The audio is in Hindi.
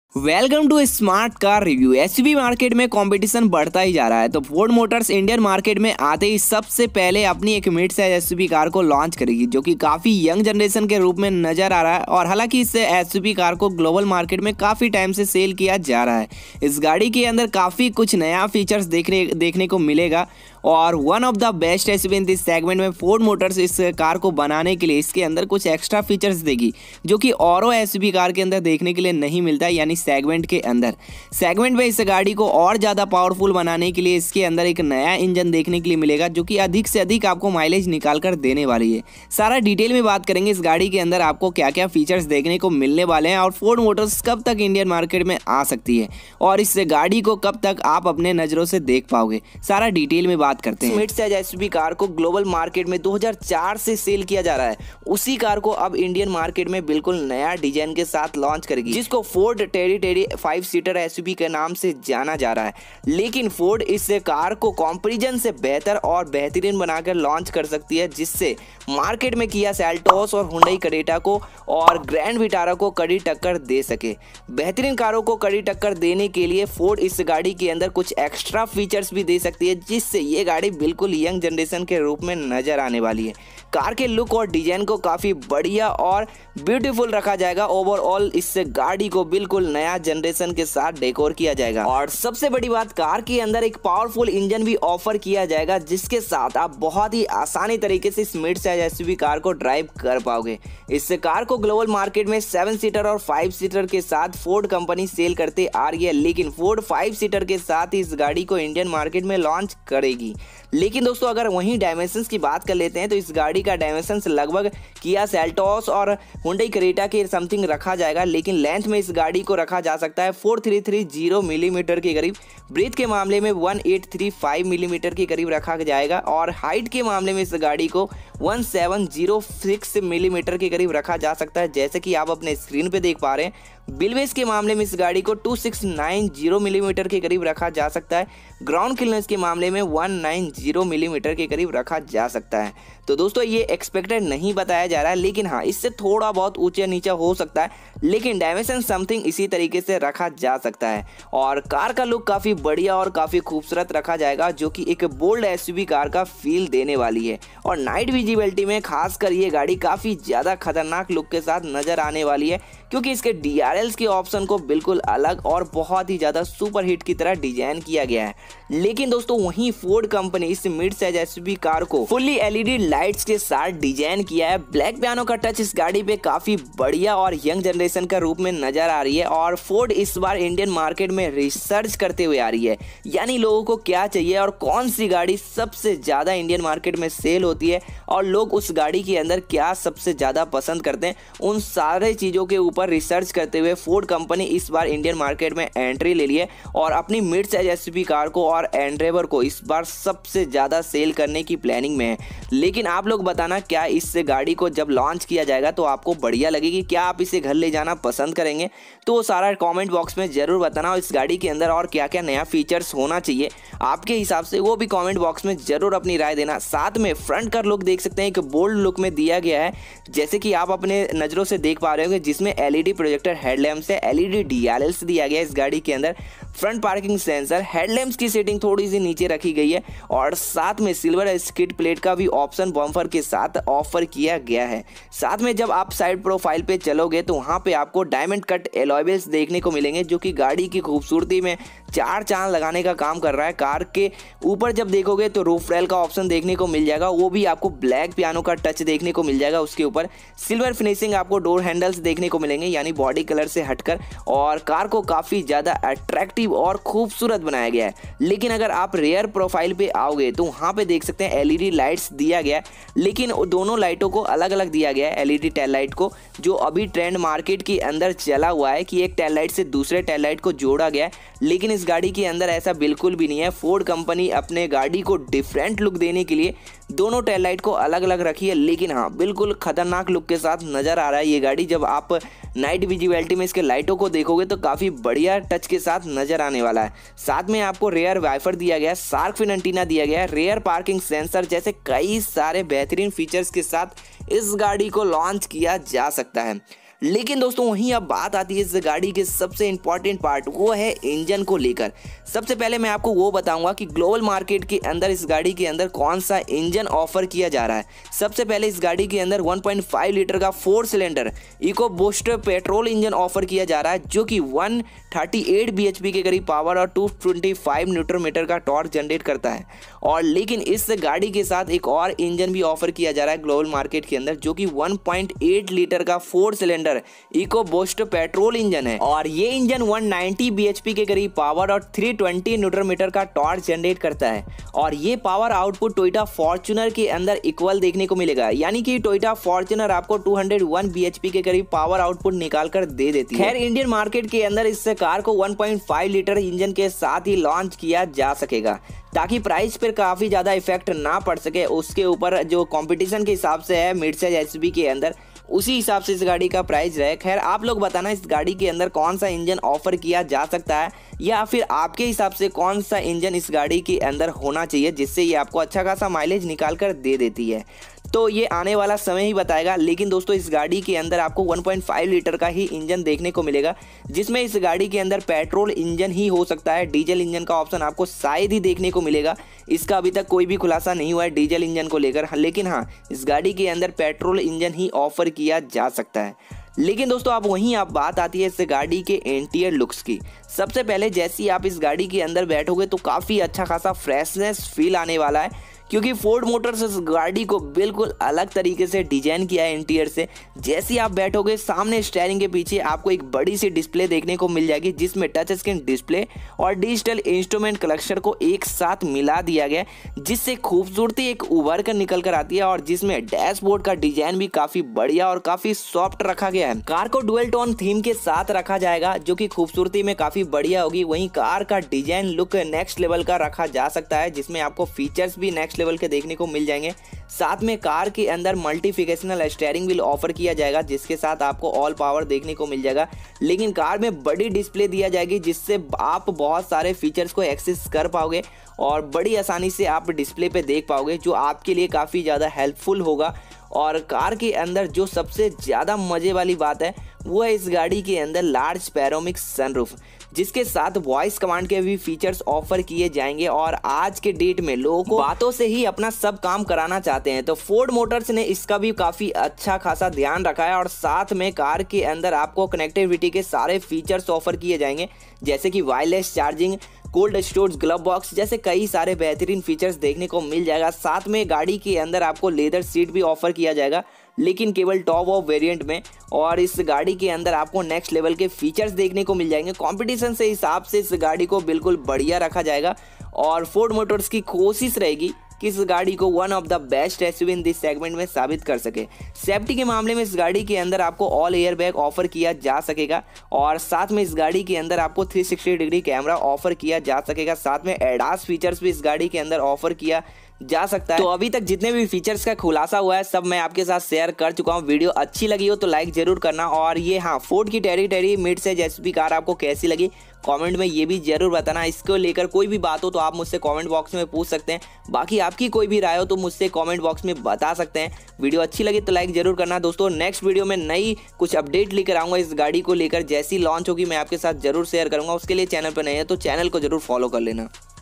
Welcome to smart car review. SUV market में कंपटीशन बढ़ता ही जा रहा है, तो फोर्ड मोटर्स इंडियन मार्केट में आते ही सबसे पहले अपनी एक मिड साइज एसयूवी कार को लॉन्च करेगी, जो कि काफी यंग जनरेशन के रूप में नजर आ रहा है। और हालांकि इस एसयूवी कार को ग्लोबल मार्केट में काफी टाइम से सेल किया जा रहा है। इस गाड़ी के अंदर काफी कुछ नया फीचर्स देखने को मिलेगा और one of the best SUV in this segment में फोर्ड मोटर्स इस कार को बनाने के लिए इसके अंदर कुछ एक्स्ट्रा फीचर्स देगी, जो कि औरों एसयूवी कार के अंदर देखने के लिए नहीं मिलता है। यानी सेगमेंट के अंदर सेगमेंट में इस गाड़ी को और ज़्यादा पावरफुल बनाने के लिए इसके अंदर एक नया इंजन देखने के लिए मिलेगा, जो कि अधिक से अधिक आपको माइलेज निकाल कर देने वाली है। सारा डिटेल में बात करेंगे इस गाड़ी के अंदर आपको क्या क्या फीचर्स देखने को मिलने वाले हैं और फोर्ड मोटर्स कब तक इंडियन मार्केट में आ सकती है और इस गाड़ी को कब तक आप अपने नज़रों से देख पाओगे। सारा डिटेल में बात करते हैं। मिड साइज एसयूवी कार को ग्लोबल मार्केट में 2004 से सेल किया जा रहा है, उसी कार को अब इंडियन मार्केट में बिल्कुल नया डिजाइन के साथ लॉन्च करेगी, जिसको फोर्ड टेरी 5 सीटर एसयूवी के नाम से जाना जा रहा है। लेकिन फोर्ड इस कार को कंपैरिजन से बेहतर और बेहतरीन बनाकर लॉन्च कर सकती है, जिससे मार्केट में किया सेल्टोस और हुंडई क्रेटा को और ग्रैंड विटारा को कड़ी टक्कर दे सके। बेहतरीन कारों को कड़ी टक्कर देने के लिए फोर्ड इस गाड़ी के अंदर कुछ एक्स्ट्रा फीचर्स भी दे सकती है, जिससे ये गाड़ी बिल्कुल यंग जनरेशन के रूप में नजर आने वाली है। कार के लुक और डिजाइन को काफी बढ़िया और ब्यूटीफुल रखा जाएगा। ओवरऑल इस गाड़ी को बिल्कुल नया जनरेशन के साथ डेकोर किया जाएगा और सबसे बड़ी बात, कार के अंदर एक पावरफुल इंजन भी ऑफर किया जाएगा, जिसके साथ आप बहुत ही आसानी तरीके से इस मिड साइज एसयूवी कार को ड्राइव कर पाओगे। इस कार को ग्लोबल मार्केट में 7 सीटर और 5 सीटर के साथ फोर्ड कंपनी सेल करते आ रही है, लेकिन फोर्ड 5 सीटर के साथ इस गाड़ी को इंडियन मार्केट में लॉन्च करेगी। लेकिन दोस्तों अगर वहीं डायमेंशंस की बात कर लेते हैं तो इस गाड़ी का डायमेंशंस लगभग किया सेल्टोस और हुंडई क्रेटा के समथिंग रखा जाएगा, लेकिन लेंथ में इस गाड़ी को रखा जा सकता है 4330 मिलीमीटर के करीब। ब्रेथ के मामले में 1835 मिलीमीटर के करीब रखा जाएगा और हाइट के मामले में इस गाड़ी को 1706 मिलीमीटर के करीब रखा जा सकता है, जैसे कि आप अपने स्क्रीन पे देख पा रहे हैं। व्हीलबेस के मामले में इस गाड़ी को 2690 मिलीमीटर के करीब रखा जा सकता है। ग्राउंड क्लियरेंस के मामले में 190 मिलीमीटर के करीब रखा जा सकता है। तो दोस्तों ये एक्सपेक्टेड नहीं बताया जा रहा है, लेकिन हाँ इससे थोड़ा बहुत ऊंचा नीचा हो सकता है, लेकिन डायमेंशन समथिंग इसी तरीके से रखा जा सकता है। और कार का लुक काफ़ी बढ़िया और काफ़ी खूबसूरत रखा जाएगा, जो कि एक बोल्ड एसयूवी कार का फील देने वाली है। और नाइट विजिबिलिटी में खासकर ये गाड़ी काफ़ी ज़्यादा खतरनाक लुक के साथ नज़र आने वाली है, क्योंकि इसके DRLs के ऑप्शन को बिल्कुल अलग और बहुत ही ज़्यादा सुपर हिट की तरह डिजाइन किया गया है। लेकिन दोस्तों वहीं फोर्ड कंपनी इस मिड साइज एसयूवी कार को फुल्ली LED लाइट्स के साथ डिजाइन किया है। ब्लैक पियानो का टच इस गाड़ी पे काफ़ी बढ़िया और यंग जनरेशन का रूप में नज़र आ रही है। और फोर्ड इस बार इंडियन मार्केट में रिसर्च करते हुए आ रही है, यानी लोगों को क्या चाहिए और कौन सी गाड़ी सबसे ज़्यादा इंडियन मार्केट में सेल होती है और लोग उस गाड़ी के अंदर क्या सबसे ज़्यादा पसंद करते हैं, उन सारे चीज़ों के ऊपर रिसर्च करते हुए फोर्ड कंपनी इस बार इंडियन मार्केट में एंट्री ले ली है और अपनी मिड साइज एसयूवी कार को और एंड्रेवर को इस बार सबसे ज़्यादा सेल करने की प्लानिंग में है। लेकिन आप लोग बताना, क्या इस गाड़ी को जब लॉन्च किया जाएगा तो आपको बढ़िया लगेगी? क्या आप इसे घर ले जाना पसंद करेंगे? तो सारा कमेंट बॉक्स में ज़रूर बताना। और इस गाड़ी के अंदर और क्या क्या नया फीचर्स होना चाहिए आपके हिसाब से, वो भी कमेंट बॉक्स में ज़रूर अपनी राय देना। साथ में फ्रंट का लुक देख सकते हैं, एक बोल्ड लुक में दिया गया है, जैसे कि आप अपने नज़रों से देख पा रहे होंगे, जिसमें LED प्रोजेक्टर हेडलैम्प से LED DRLs दिया गया है इस गाड़ी के अंदर। फ्रंट पार्किंग सेंसर, हेडलैम्प्स की सेटिंग थोड़ी सी नीचे रखी गई है और साथ में सिल्वर स्किड प्लेट का भी ऑप्शन बम्पर के साथ ऑफर किया गया है। साथ में जब आप साइड प्रोफाइल पे चलोगे तो वहाँ पे आपको डायमंड कट एलॉय व्हील्स देखने को मिलेंगे, जो कि गाड़ी की खूबसूरती में 4 चांद लगाने का काम कर रहा है। कार के ऊपर जब देखोगे तो रूफ रेल का ऑप्शन देखने को मिल जाएगा, वो भी आपको ब्लैक पियानो का टच देखने को मिल जाएगा। उसके ऊपर सिल्वर फिनिशिंग आपको डोर हैंडल्स देखने को मिलेंगे, यानी बॉडी कलर से हटकर, और कार को काफ़ी ज़्यादा अट्रैक्टिव और खूबसूरत बनाया गया है। लेकिन अगर आप रेयर प्रोफाइल पे आओगे तो वहाँ पे देख सकते हैं LED लाइट्स दिया गया है, लेकिन दोनों लाइटों को अलग अलग दिया गया है। LED टेल लाइट को, जो अभी ट्रेंड मार्केट के अंदर चला हुआ है कि एक टेल लाइट से दूसरे टेल लाइट को जोड़ा गया है, लेकिन इस गाड़ी के अंदर ऐसा बिल्कुल भी नहीं है। फोर्ड कंपनी अपने गाड़ी को डिफरेंट लुक देने के लिए दोनों टेल लाइट को अलग अलग रखी है, लेकिन हाँ बिल्कुल खतरनाक लुक के साथ नज़र आ रहा है ये गाड़ी। जब आप नाइट विजिबिलिटी में इसके लाइटों को देखोगे तो काफ़ी बढ़िया टच के साथ नज़र आने वाला है। साथ में आपको रेयर वाइफर दिया गया है, शार्क फिन एंटीना दिया गया है, रेयर पार्किंग सेंसर जैसे कई सारे बेहतरीन फीचर्स के साथ इस गाड़ी को लॉन्च किया जा सकता है। लेकिन दोस्तों वहीं अब बात आती है इस गाड़ी के सबसे इंपॉर्टेंट पार्ट, वो है इंजन को लेकर। सबसे पहले मैं आपको वो बताऊंगा कि ग्लोबल मार्केट के अंदर इस गाड़ी के अंदर कौन सा इंजन ऑफर किया जा रहा है। सबसे पहले इस गाड़ी के अंदर 1.5 लीटर का 4 cylinder eco boost petrol engine offer किया जा रहा है, जो कि 138 bhp के करीब पावर और 225 न्यूटन मीटर का टॉर्क जनरेट करता है। और लेकिन इस गाड़ी के साथ एक और इंजन भी ऑफर किया जा रहा है ग्लोबल मार्केट के अंदर, जो कि 1.8 लीटर का 4 cylinder eco boost petrol engine है। और ये इंजन 190 bhp के करीब पावर और 320 न्यूटन मीटर का टॉर्क जनरेट करता है। और ये पावर आउटपुट टोयोटा फॉर्च्यूनर के अंदर इक्वल देखने को मिलेगा, यानी कि टोयोटा फॉर्च्यूनर आपको 201 bhp के करीब पावर आउटपुट निकाल कर दे देती है। खैर इंडियन मार्केट के अंदर इस कार को 1.5 लीटर इंजन के साथ ही लॉन्च किया जा सकेगा, ताकि प्राइस पर काफ़ी ज़्यादा इफेक्ट ना पड़ सके उसके ऊपर, जो कंपटीशन के हिसाब से है मिड साइज एसयूवी के अंदर, उसी हिसाब से इस गाड़ी का प्राइस रहे। खैर आप लोग बताना इस गाड़ी के अंदर कौन सा इंजन ऑफर किया जा सकता है, या फिर आपके हिसाब से कौन सा इंजन इस गाड़ी के अंदर होना चाहिए जिससे ये आपको अच्छा खासा माइलेज निकाल कर दे देती है। तो ये आने वाला समय ही बताएगा। लेकिन दोस्तों इस गाड़ी के अंदर आपको 1.5 लीटर का ही इंजन देखने को मिलेगा, जिसमें इस गाड़ी के अंदर पेट्रोल इंजन ही हो सकता है। डीजल इंजन का ऑप्शन आपको शायद ही देखने को मिलेगा, इसका अभी तक कोई भी खुलासा नहीं हुआ है डीजल इंजन को लेकर। लेकिन हाँ, इस गाड़ी के अंदर पेट्रोल इंजन ही ऑफर किया जा सकता है। लेकिन दोस्तों अब वहीं आप बात आती है इस गाड़ी के इंटीरियर लुक्स की। सबसे पहले जैसे ही आप इस गाड़ी के अंदर बैठोगे तो काफ़ी अच्छा खासा फ्रेशनेस फील आने वाला है, क्योंकि फोर्ड मोटर्स इस गाड़ी को बिल्कुल अलग तरीके से डिजाइन किया है इंटीरियर से। जैसे ही आप बैठोगे सामने स्टीयरिंग के पीछे आपको एक बड़ी सी डिस्प्ले देखने को मिल जाएगी, जिसमें टच स्क्रीन डिस्प्ले और डिजिटल इंस्ट्रूमेंट कलेक्शन को एक साथ मिला दिया गया, जिससे खूबसूरती एक उभर कर निकल कर आती है। और जिसमें डैशबोर्ड का डिजाइन भी काफी बढ़िया और काफी सॉफ्ट रखा गया है। कार को डुअल टोन थीम के साथ रखा जाएगा, जो कि खूबसूरती में काफी बढ़िया होगी। वहीं कार का डिजाइन लुक नेक्स्ट लेवल का रखा जा सकता है, जिसमें आपको फीचर्स भी नेक्स्ट लेवल के देखने को मिल जाएंगे। साथ में कार के अंदर मल्टीफिकेशनल स्टीयरिंग व्हील ऑफर किया जाएगा, जिसके साथ आपको ऑल पावर देखने को मिल जाएगा। लेकिन कार में बड़ी डिस्प्ले दिया जाएगी, जिससे आप बहुत सारे फीचर्स को एक्सेस कर पाओगे और बड़ी आसानी से आप डिस्प्ले पे देख पाओगे, जो आपके लिए काफ़ी ज़्यादा हेल्पफुल होगा। और कार के अंदर जो सबसे ज़्यादा मज़े वाली बात है वो है इस गाड़ी के अंदर लार्ज पैनोरामिक सनरूफ, जिसके साथ वॉइस कमांड के भी फीचर्स ऑफर किए जाएंगे। और आज के डेट में लोगों को बातों से ही अपना सब काम कराना चाहते हैं, तो फोर्ड मोटर्स ने इसका भी काफ़ी अच्छा खासा ध्यान रखा है। और साथ में कार के अंदर आपको कनेक्टिविटी के सारे फीचर्स ऑफर किए जाएंगे, जैसे कि wireless charging, cold storage, glove box जैसे कई सारे बेहतरीन फीचर्स देखने को मिल जाएगा। साथ में गाड़ी के अंदर आपको लेदर सीट भी ऑफर किया जाएगा, लेकिन केवल टॉप ऑफ वेरिएंट में। और इस गाड़ी के अंदर आपको नेक्स्ट लेवल के फीचर्स देखने को मिल जाएंगे। कंपटीशन से हिसाब से इस गाड़ी को बिल्कुल बढ़िया रखा जाएगा और फोर्ड मोटर्स की कोशिश रहेगी कि इस गाड़ी को one of the best SUV in this segment में साबित कर सके। सेफ्टी के मामले में इस गाड़ी के अंदर आपको ऑल एयर बैग ऑफर किया जा सकेगा, और साथ में इस गाड़ी के अंदर आपको 360 डिग्री कैमरा ऑफर किया जा सकेगा। साथ में एडास फीचर्स भी इस गाड़ी के अंदर ऑफर किया जा सकता है। तो अभी तक जितने भी फीचर्स का खुलासा हुआ है सब मैं आपके साथ शेयर कर चुका हूँ। वीडियो अच्छी लगी हो तो लाइक जरूर करना। और ये हाँ, फोर्ड की Territory mid size SUV car आपको कैसी लगी कमेंट में ये भी जरूर बताना। इसको लेकर कोई भी बात हो तो आप मुझसे कमेंट बॉक्स में पूछ सकते हैं। बाकी आपकी कोई भी राय हो तो मुझसे कमेंट बॉक्स में बता सकते हैं। वीडियो अच्छी लगी तो लाइक जरूर करना दोस्तों। नेक्स्ट वीडियो में नई कुछ अपडेट लेकर आऊँगा इस गाड़ी को लेकर, जैसी लॉन्च होगी मैं आपके साथ जरूर शेयर करूँगा। उसके लिए चैनल पर नए हैं तो चैनल को जरूर फॉलो कर लेना।